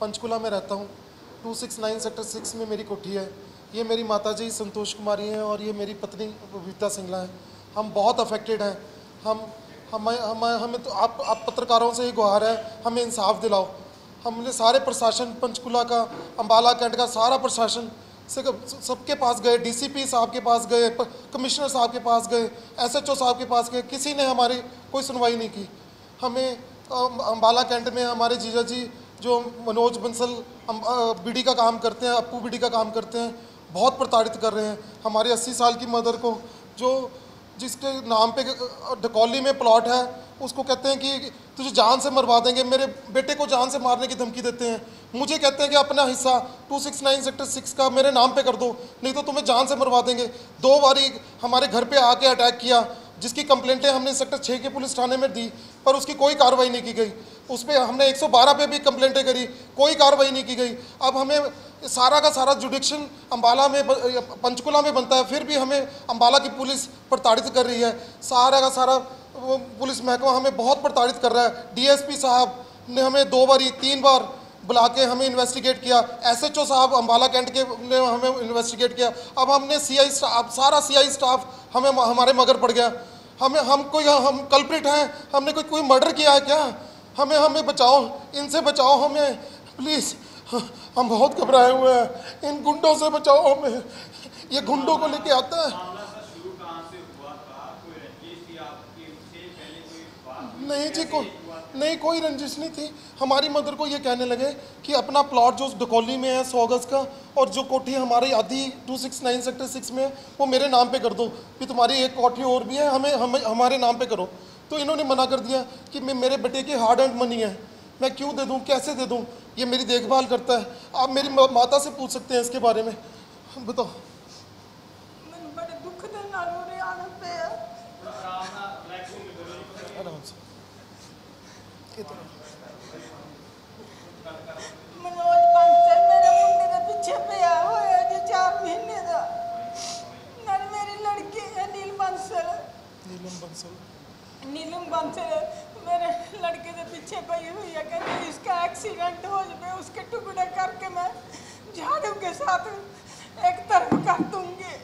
पंचकुला में रहता हूँ। 269 सेक्टर 6 में मेरी कोठी है। ये मेरी माताजी संतोष कुमारी हैं और ये मेरी पत्नी बबीता सिंगला है। हम बहुत अफेक्टेड हैं। हमें तो आप पत्रकारों से ही गुहार है, हमें इंसाफ दिलाओ। हमने सारे प्रशासन, पंचकुला का, अम्बाला कैंट का सारा प्रशासन से सबके पास गए, डीसीपी साहब के पास गए, कमिश्नर साहब के पास गए, एसएचओ साहब के पास गए, किसी ने हमारी कोई सुनवाई नहीं की। हमें अम्बाला कैंट में हमारे जीजा जी जो मनोज बंसल बीडी का काम करते हैं, अप्पू बीडी का काम करते हैं, बहुत प्रताड़ित कर रहे हैं। हमारी 80 साल की मदर को, जो जिसके नाम पे डकौली में प्लॉट है, उसको कहते हैं कि तुझे जान से मरवा देंगे। मेरे बेटे को जान से मारने की धमकी देते हैं। मुझे कहते हैं कि अपना हिस्सा 269 सेक्टर 6 का मेरे नाम पे कर दो, नहीं तो तुम्हें जान से मरवा देंगे। 2 बारी हमारे घर पे आके अटैक किया, जिसकी कंप्लेंटें हमने सेक्टर 6 के पुलिस थाने में दी, पर उसकी कोई कार्रवाई नहीं की गई। उस पर हमने 112 पे भी कंप्लेंटें करी, कोई कार्रवाई नहीं की गई। अब हमें सारा का सारा जुडिक्शन अम्बाला में, पंचकुला में बनता है, फिर भी हमें अम्बाला की पुलिस प्रताड़ित कर रही है। सारा का सारा पुलिस महकमा हमें बहुत प्रताड़ित कर रहा है। डीएसपी साहब ने हमें 2 बार 3 बार बुला के हमें इन्वेस्टिगेट किया। एसएचओ साहब अम्बाला कैंट के ने हमें इन्वेस्टिगेट किया। अब हमने सीआई स्टाफ, सारा सीआई स्टाफ हमारे मगर पड़ गया। हम कल्प्रिट हैं, हमने कोई मर्डर किया है क्या? हमें बचाओ, इनसे बचाओ हमें प्लीज़। हम बहुत घबराए हुए हैं, इन गुंडों से बचाओ हमें। ये गुंडों को लेके आता है। नहीं जी, नहीं कोई रंजिश नहीं थी। हमारी मदर को ये कहने लगे कि अपना प्लॉट जो डकौली में है 100 गज का, और जो कोठी हमारी आधी 269 सेक्टर 6 में है, वो मेरे नाम पे कर दो। कि तुम्हारी एक कोठी और भी है, हमें हमारे नाम पे करो। तो इन्होंने मना कर दिया कि मेरे बेटे की हार्ड अर्न मनी है, मैं क्यों दे दूँ, कैसे दे दूँ, ये मेरी देखभाल करता है। आप मेरी माता से पूछ सकते हैं इसके बारे में, बताओ। बड़े दुख दे नाल हो रहे आने पे आराम से मनोज बंसल मेरे मुंडे के पीछे पिया होया जो 4 महीने का। नाल मेरी लड़की है नीलम बंसल मेरे लड़के के पीछे पई हुई है। कहती इसका एक्सीडेंट हो जाए, उसके टुकड़े करके मैं झाड़ू के साथ एक तरफ कर दूंगी।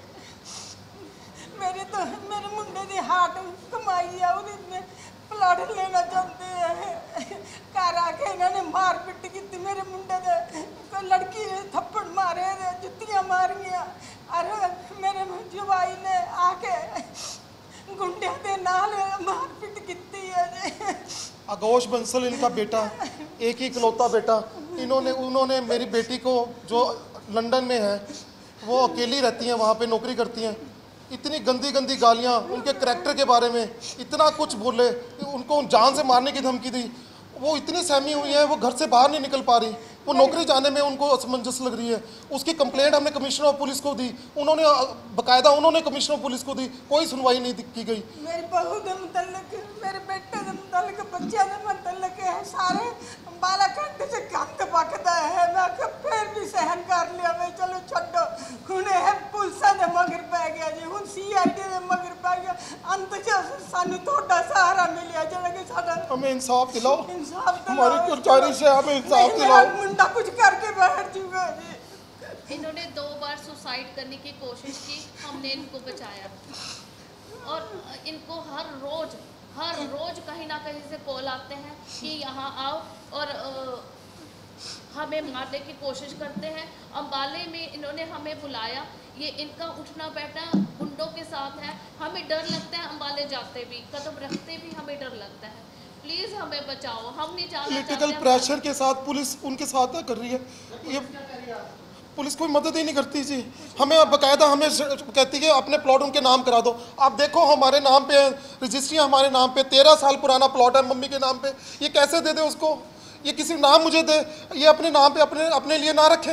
मेरे मुंडे की हार्ट कमाई है, उन्हें प्लॉट लेना चाहते हैं। घर आके इन्होंने मार पिट की मेरे मुंडे दे, लड़की थप्पड़ मारे, जुत्तियां मारियां, और मेरे जवाई ने आके गुंडे दे नाल मार पिट की है। आगोश बंसल इनका बेटा, एक ही इकलौता बेटा। उन्होंने मेरी बेटी को, जो लंदन में है, वो अकेली रहती हैं, वहाँ पे नौकरी करती हैं, इतनी गंदी गंदी गालियाँ, उनके करैक्टर के बारे में इतना कुछ बोले, उनको जान से मारने की धमकी दी। वो इतनी सहमी हुई है, वो घर से बाहर नहीं निकल पा रही, वो नौकरी जाने में उनको असमंजस लग रही है। उसकी कंप्लेंट हमने कमिश्नर ऑफ पुलिस को दी, उन्होंने बाकायदा कमिश्नर ऑफ पुलिस को दी, कोई सुनवाई नहीं की गई। मेरी बहू के मुतल्लिक, मेरे बेटे के मुतल्लिक, बच्चे के मुतल्लिक है, सारे अम्बाला कैंट से गंद पकता है। मैं फिर भी सहन कर लिया, मैं चलो छो हुने है पुलिस के मगर पै गया जी, हुन सीआईडी के मगर पै गया। अंत च सानू थोड़ा सहारा मिलिया, जेड़ा कि साडा हमें इंसाफ दिलाओ, इंसाफ हमारी गुजारिश है, हमें इंसाफ दिलाओ। मुंडा कुछ करके बैठ जूगा जी। इन्होंने 2 बार सुसाइड करने की कोशिश की, हमने इनको बचाया। और इनको हर रोज कहीं ना कहीं से कॉल आते हैं कि यहाँ आओ, और हमें मारने की कोशिश करते हैं। अम्बाले में इन्होंने हमें बुलाया, ये इनका उठना बैठना गुंडों के साथ है। हमें डर लगता है, अम्बाले जाते भी, कदम रखते भी हमें डर लगता है। प्लीज़ हमें बचाओ, हम नहीं जाना चाहते। पॉलिटिकल प्रेशर के साथ पुलिस उनके साथ कर रही है। ये पुलिस कोई मदद ही नहीं करती जी। हमें बाकायदा हमें कहती है अपने प्लॉट उनके नाम करा दो। आप देखो हमारे नाम पे रजिस्ट्री, हमारे नाम पे 13 साल पुराना प्लॉट है मम्मी के नाम पे। ये कैसे दे दे उसको? ये किसी नाम मुझे दे, ये अपने नाम पे अपने लिए ना रखे।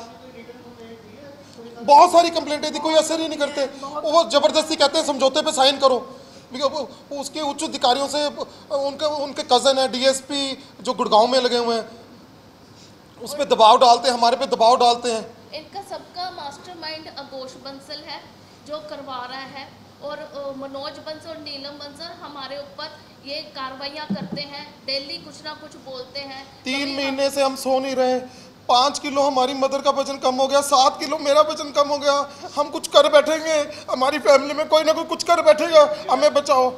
बहुत सारी कंप्लेंटें थी, कोई असर ही नहीं करते। वो ज़बरदस्ती कहते हैं समझौते पे साइन करो। उसके उच्च अधिकारियों से उनके कज़न है डीएसपी जो गुड़गांव में लगे हुए हैं, उस पर दबाव डालते हैं, हमारे पे दबाव डालते हैं। इनका सबका मास्टरमाइंड आगोश बंसल है जो करवा रहा है। और मनोज बंसल और नीलम बंसल हमारे ऊपर ये कार्रवाइयाँ करते हैं, डेली कुछ ना कुछ बोलते हैं। 3 महीने से हम सो नहीं रहे। 5 किलो हमारी मदर का वजन कम हो गया, 7 किलो मेरा वजन कम हो गया। हम कुछ कर बैठेंगे, हमारी फैमिली में कोई ना कोई कुछ कर बैठेगा, हमें बचाओ।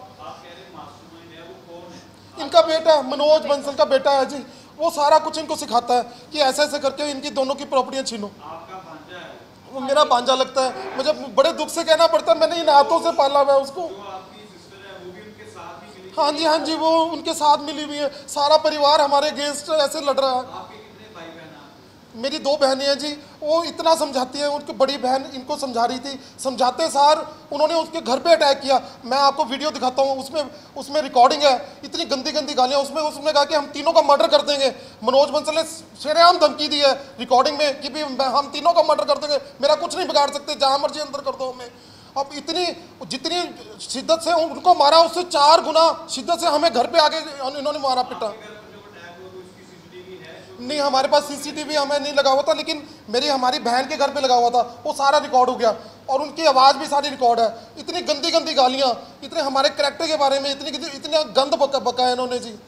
इनका बेटा मनोज बंसल का बेटा है जी, वो सारा कुछ इनको सिखाता है कि ऐसे ऐसे करके इनकी दोनों की प्रॉपर्टियां छीनो। वो मेरा भांजा लगता है, मुझे बड़े दुख से कहना पड़ता है, मैंने इन हाथों से पाला हुआ है उसको। हाँ जी, वो उनके साथ मिली हुई है। सारा परिवार हमारे अगेंस्ट ऐसे लड़ रहा है। मेरी 2 बहनें हैं जी, वो इतना समझाती है, उनकी बड़ी बहन इनको समझा रही थी, समझाते सार उन्होंने उसके घर पे अटैक किया। मैं आपको वीडियो दिखाता हूँ, उसमें रिकॉर्डिंग है, इतनी गंदी गंदी गालियाँ। उसने कहा कि हम तीनों का मर्डर कर देंगे। मनोज बंसल ने शरेआम धमकी दी है रिकॉर्डिंग में कि भी हम तीनों का मर्डर कर देंगे, मेरा कुछ नहीं बिगाड़ सकते, जहाँ मर्जी अंदर कर दो हमें। अब जितनी शिद्दत से उनको मारा, उससे 4 गुना शिद्दत से हमें घर पे आके इन्होंने मारा पिटा। नहीं, हमारे पास सीसीटीवी हमें नहीं लगा हुआ था, लेकिन हमारी बहन के घर पे लगा हुआ था, वो सारा रिकॉर्ड हो गया और उनकी आवाज़ भी सारी रिकॉर्ड है। इतनी गंदी गंदी गालियाँ, इतने हमारे कैरेक्टर के बारे में इतने गंद बका है इन्होंने जी।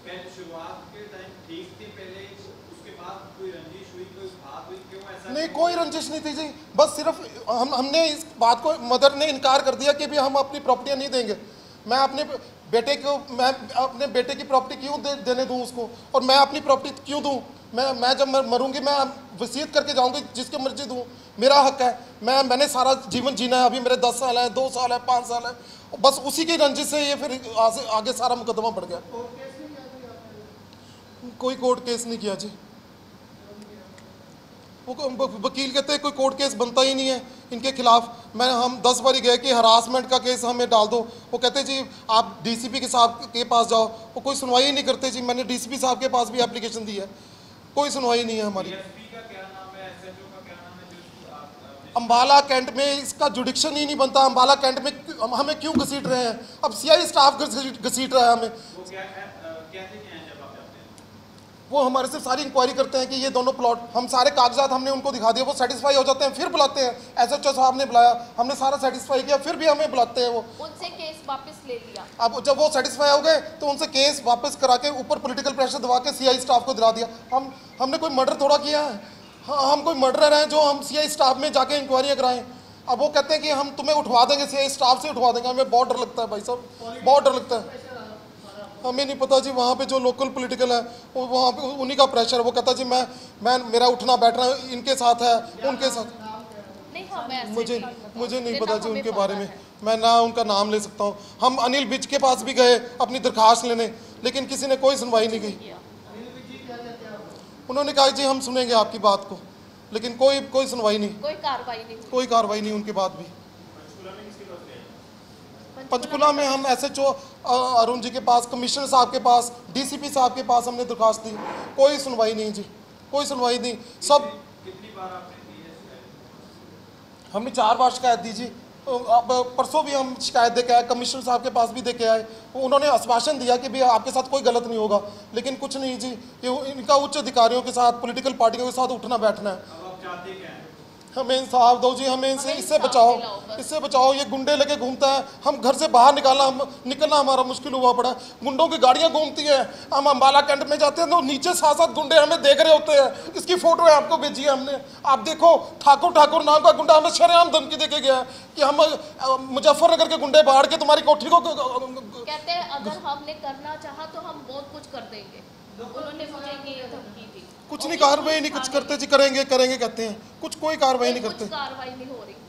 नहीं, कोई रंजिश नहीं थी जी, बस सिर्फ हमने इस बात को, मदर ने इनकार कर दिया कि भी हम अपनी प्रॉपर्टियाँ नहीं देंगे। मैं अपने बेटे की प्रॉपर्टी क्यों देने दूं उसको, और मैं अपनी प्रॉपर्टी क्यों दूं? मैं जब मरूंगी मैं वसीयत करके जाऊंगी, जिसके मर्जी दूं, मेरा हक है। मैंने सारा जीवन जीना है, अभी मेरे 10 साल है, 2 साल है, 5 साल है, बस उसी की रंजिश से ये फिर आगे सारा मुकदमा बढ़ गया। कोई कोर्ट केस नहीं किया जी। वो वकील कहते हैं कोई कोर्ट केस बनता ही नहीं है इनके खिलाफ। हम 10 बार गए कि हरासमेंट का केस हमें डाल दो, वो कहते जी आप डीसीपी के साहब के पास जाओ, वो कोई सुनवाई ही नहीं करते जी। मैंने डीसीपी साहब के पास भी एप्लीकेशन दी है, कोई सुनवाई नहीं है हमारी। अम्बाला कैंट में इसका जुडिक्शन ही नहीं बनता। अम्बाला कैंट में हमें क्यों घसीट रहे हैं? अब सीआई स्टाफ घसीट रहा है हमें। वो हमारे से सारी इंक्वायरी करते हैं कि ये दोनों प्लॉट, हम सारे कागजात हमने उनको दिखा दिए, वो सेटिस्फाई हो जाते हैं, फिर बुलाते हैं। एसएचओ साहब ने बुलाया, हमने सारा सेटिस्फाई किया, फिर भी हमें बुलाते हैं। वो उनसे केस वापस ले लिया। अब जब वो सेटिस्फाई हो गए तो उनसे केस वापस करा के ऊपर पॉलिटिकल प्रेशर दबा के सीआई स्टाफ को दिला दिया। हमने कोई मर्डर थोड़ा किया है? हाँ, हम कोई मर्डरर हैं जो हम सीआई स्टाफ में जाके इंक्वायरियाँ कराएं? अब वो कहते हैं कि हम तुम्हें उठवा देंगे, सीआई स्टाफ से उठवा देंगे। हमें बहुत डर लगता है भाई साहब, बहुत डर लगता है। हमें नहीं पता जी, वहाँ पे जो लोकल पॉलिटिकल है वो वहाँ पे उन्हीं का प्रेशर है। वो कहता जी मैं मेरा उठना बैठना इनके साथ है, उनके साथ। नहीं, मुझे नहीं पता जी उनके बारे में, मैं ना उनका नाम ले सकता हूँ। हम अनिल विज के पास भी गए अपनी दरख्वास्त लेने, लेकिन किसी ने कोई सुनवाई नहीं की। उन्होंने कहा जी हम सुनेंगे आपकी बात को, लेकिन कोई सुनवाई नहीं, कोई कार्रवाई नहीं उनके बाद भी। पंचकुला में हम एसएचओ अरुण जी के पास, कमिश्नर साहब के पास, डीसीपी साहब के पास हमने दरख्वास्त दी, कोई सुनवाई नहीं जी, कोई सुनवाई नहीं। सब कितनी बार आपने दी है? हमने 4 बार शिकायत दी जी। अब परसों भी हम शिकायत दे के आए, कमिश्नर साहब के पास भी दे के आए। उन्होंने आश्वासन दिया कि भैया आपके साथ कोई गलत नहीं होगा, लेकिन कुछ नहीं जी। ये इनका उच्च अधिकारियों के साथ, पॉलिटिकल पार्टियों के साथ उठना बैठना है। हमें इंसाफ दो जी, हमें इससे बचाओ। ये गुंडे लेके घूमता है, हम घर से बाहर निकलना हमारा मुश्किल हुआ पड़ा है। गुंडों की गाड़ियां घूमती हैं, हम अम्बाला कैंट में जाते हैं तो नीचे 7-7 गुंडे हमें देख रहे होते हैं। इसकी फोटो है, आपको भेजी है हमने, आप देखो। ठाकुर नाम का गुंडा हमें शरेआम धमकी देके गया है कि हम मुजफ्फरनगर के गुंडे बाढ़ के तुम्हारी कोठी को कहते हैं अगर हमने करना चाहा तो हम बहुत कुछ कर देंगे। उन्होंने मुझे ये धमकी दी। कुछ नहीं, कार्रवाई नहीं कुछ करते जी। करेंगे कहते हैं, कोई कार्रवाई नहीं करते। कार्रवाई नहीं हो रही।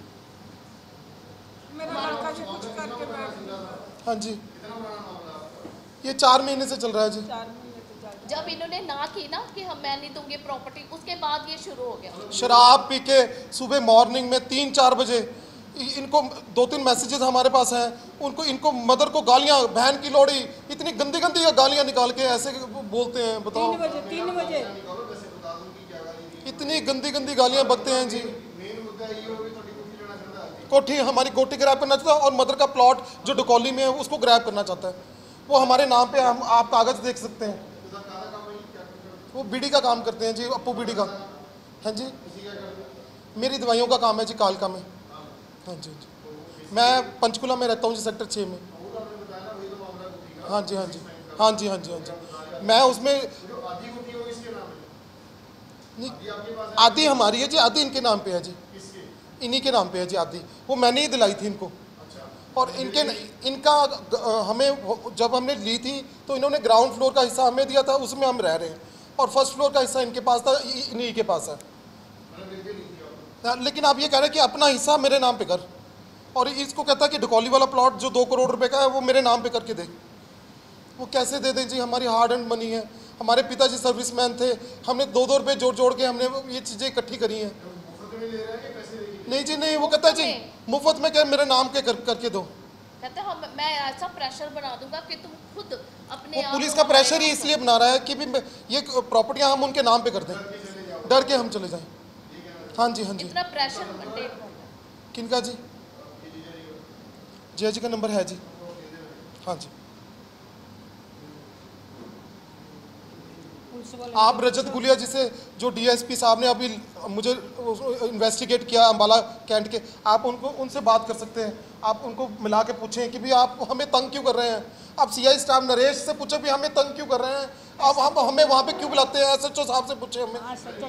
मेरा लड़का जी कुछ करके बैठ गया। हाँ जी, ये 4 महीने से चल रहा है जी। 4 महीने तो ज्यादा। जब इन्होंने ना की ना कि हम मैं नहीं दूंगी प्रॉपर्टी, उसके बाद ये शुरू हो गया। शराब पी के सुबह मॉर्निंग में 3-4 बजे इनको 2-3 मैसेजेस हमारे पास हैं। इनको मदर को गालियां, बहन की लोड़ी, इतनी गंदी गालियां निकाल के ऐसे बोलते हैं। बताओ 3 बजे इतनी गंदी गालियां बकते हैं जी। कोठी, हमारी कोठी ग्रैब करना चाहता है और मदर का प्लॉट जो डुकौली में है उसको ग्रैब करना चाहता है। वो हमारे नाम पे, आप कागज देख सकते हैं। वो बीड़ी का काम करते हैं जी, अपू बीड़ी का। हाँ जी, मेरी दवाइयों का काम है जी, कालका में। हाँ जी, मैं पंचकुला में रहता हूँ जी, सेक्टर 6 में। हाँ जी हाँ जी हाँ जी हाँ जी हाँ जी। मैं उसमें नहीं, आधी हमारी है जी, आधी इनके नाम पे है जी, इन्हीं के नाम पे है जी आधी। वो मैंने ही दिलाई थी इनको। और इनका हमें जब हमने ली थी तो इन्होंने ग्राउंड फ्लोर का हिस्सा हमें दिया था, उसमें हम रह रहे हैं, और फर्स्ट फ्लोर का हिस्सा इनके पास था, इन्हीं के पास है। लेकिन आप ये कह रहे हैं कि अपना हिस्सा मेरे नाम पे कर, और इसको कहता है कि ढकौली वाला प्लॉट जो 2 करोड़ रुपए का है वो मेरे नाम पे करके दे। वो कैसे दे दें जी? हमारी हार्ड एंड मनी है, हमारे पिताजी सर्विसमैन थे, हमने 2-2 रुपये जोड़ जोड़ के हमने ये चीज़ें इकट्ठी करी हैं। नहीं जी नहीं, वो कहता है जी मुफ्त में क्या मेरे नाम के करके दो। कहते मैं ऐसा प्रेशर बना दूंगा कि तुम खुद अपने वो पुलिस का प्रेशर ही इसलिए बना रहा है कि भी ये प्रॉपर्टियां हम उनके नाम पे कर दें, डर के हम चले जाएं। हाँ जी हाँ जी। इतना प्रेशर किनका जी? जी का नंबर है जी। हाँ जी। आप रजत गुलिया जी से, जो डीएसपी साहब ने अभी मुझे इन्वेस्टिगेट किया अम्बाला कैंट के, आप उनसे बात कर सकते हैं। आप उनको मिला के पूछें कि भी आप हमें तंग क्यों कर रहे हैं। आप सीआई स्टाफ नरेश से पूछे भी हमें तंग क्यों कर रहे हैं, आप हम हमें वहाँ पे क्यों बुलाते हैं। एसएचओ साहब से पूछे हमें।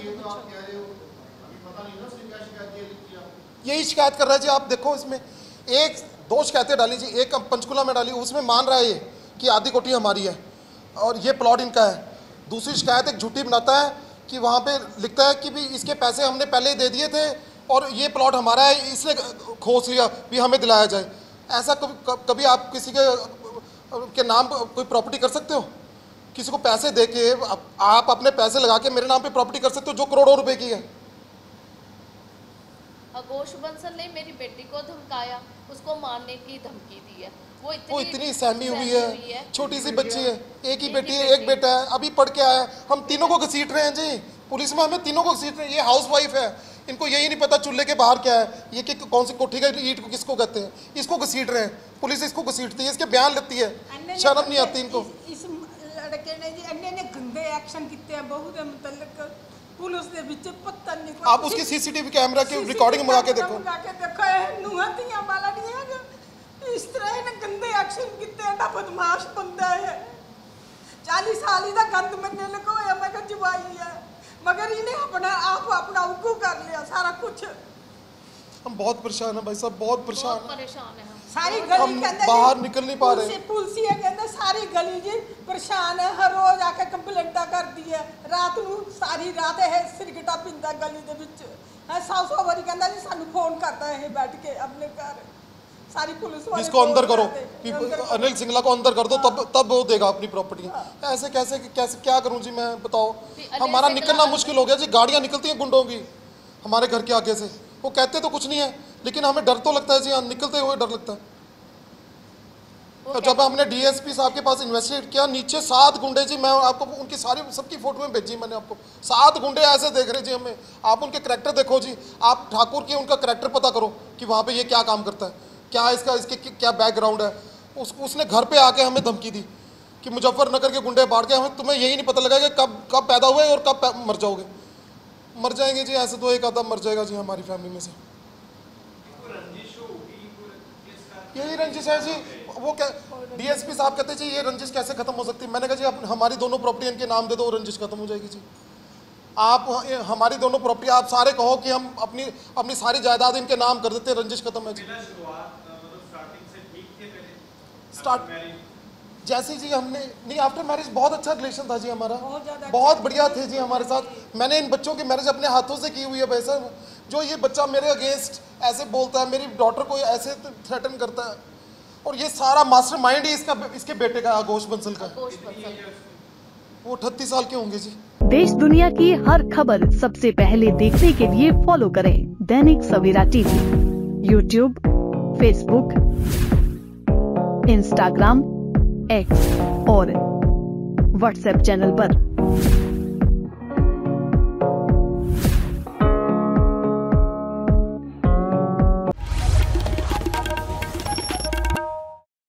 यही शिकायत कर रहा है जी। आप देखो इसमें 1-2 शिकायतें डाली जी, एक पंचकुला में डाली, उसमें मान रहा है ये कि आधी कोठी हमारी है और ये प्लॉट इनका है। दूसरी शिकायत एक झूठी बनाता है कि वहाँ पे लिखता है कि भी इसके पैसे हमने पहले ही दे दिए थे और ये प्लॉट हमारा है, इसलिए खोस लिया भी हमें दिलाया जाए। ऐसा कभी आप किसी के नाम कोई प्रॉपर्टी कर सकते हो? किसी को पैसे दे के आप अपने पैसे लगा के मेरे नाम पे प्रॉपर्टी कर सकते हो जो करोड़ों रुपए की है। आगोश बंसल ने मेरी बेटी को धमकाया, उसको मारने की धमकी दी है। वो इतनी सहमी हुई है, छोटी सी बच्ची है, एक ही बेटी है, एक बेटा है, अभी पढ़ के आया है। हम तीनों को घसीट रहे हैं जी, पुलिस में हमें तीनों को घसीट रहे हैं। ये हाउस वाइफ है, इनको यही नहीं पता चूल्हे के बाहर क्या है, ये कि कौन सी कोठी का ईंट को किसको कहते हैं। इसको घसीट रहे हैं, पुलिस इसको घसीटती है, इसके बयान लेती है, शर्म नहीं आती इनको। इस लड़के ने जी अन्य ने गंदे एक्शन किए हैं बहुत मतलब पुलिस ਦੇ ਵਿੱਚ ਪਤਾ नहीं। आप उसकी सीसीटीवी कैमरा की रिकॉर्डिंग मंगा के देखो। नुहतियां वाला नहीं है, इस तरह ने गंदे एक्शन किए हैं। बदमाश बंदा है, 40 साल ਦਾ गंद मरने लगा है। मैं कहा जवाई है, मगर इन्हें अपना उगू कर लिया सारा कुछ। हम बहुत परेशान हैं भाई साहब, बहुत परेशान है। सारी गली कहते बाहर निकल नहीं पा रहे। पुलिसिया कहते सारी गली जी परेशान है, हर रोज आके कंप्लेंटा कर दी है। रात ਨੂੰ सारी रात है सिरगटा पिंदा गली ਦੇ ਵਿੱਚ है। 100 ਵਾਰੀ ਕਹਿੰਦਾ जी सानू फोन करता है बैठ के अपने घर। सारी पुलिस वाले इसको अंदर करो, अनिल सिंगला को अंदर कर दो, तब वो देगा अपनी प्रॉपर्टी। ऐसे कैसे क्या करूं जी मैं, बताओ। हमारा निकलना मुश्किल हो गया जी, गाड़ियां निकलती हैं गुंडों की हमारे घर के आगे से। वो कहते तो कुछ नहीं है लेकिन हमें डर तो लगता है जी, निकलते हुए डर लगता है। जब हमने डीएसपी साहब के पास इन्वेस्टिगेट किया, नीचे 7 गुंडे जी, मैं आपको उनकी सारी सबकी फोटो में भेजी मैंने आपको। 7 गुंडे ऐसे देख रहे जी हमें। आप उनके करैक्टर देखो जी, आप ठाकुर की उनका करैक्टर पता करो कि वहाँ पे ये क्या काम करता है, क्या इसके क्या बैकग्राउंड है। उसने घर पे आके हमें धमकी दी कि मुजफ्फरनगर के गुंडे बाढ़ के, हमें तुम्हें यही नहीं पता लगा कि कब पैदा हुए और कब मर जाओगे। मर जाएंगे जी, ऐसे तो एक आधा मर जाएगा जी हमारी फैमिली में से। यही रंजिश है जी। वो क्या डीएसपी साहब कहते जी ये रंजिश कैसे खत्म हो सकती है। मैंने कहा जी आप हमारी दोनों प्रॉपर्टी इनके नाम दे दो, रंजिश खत्म हो जाएगी जी। आप हमारी दोनों प्रॉपर्टी आप सारे कहो कि हम अपनी सारी जायदाद इनके नाम कर देते हैं, रंजिश खत्म है जी। स्टार्ट जैसे जी हमने नहीं, आफ्टर मैरिज बहुत अच्छा रिलेशन था जी हमारा, बहुत बढ़िया थे जी हमारे साथ। मैंने इन बच्चों की मैरिज अपने हाथों से की हुई है भाई साहब। जो ये बच्चा मेरे अगेंस्ट ऐसे बोलता है, मेरी डॉटर को ऐसे थ्रेटन करता है, और ये सारा मास्टरमाइंड ही इसके बेटे का, आगोश बंसल का। वो 38 साल के होंगे जी। देश दुनिया की हर खबर सबसे पहले देखने के लिए फॉलो करें Dainik Savera TV, YouTube, Facebook, Instagram, X और व्हाट्सएप चैनल पर।